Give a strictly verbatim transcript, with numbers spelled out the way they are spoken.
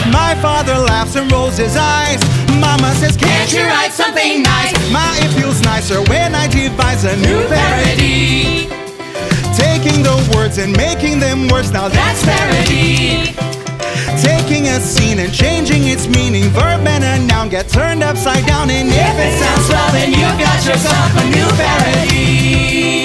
My father laughs and rolls his eyes. Mama says, can't you write something nice? Ma, it feels nicer when I devise a new parody. Taking the words and making them worse, now that's parody. Taking a scene and changing its meaning, verb and a noun get turned upside down, and if it sounds well, then you've got yourself a new parody.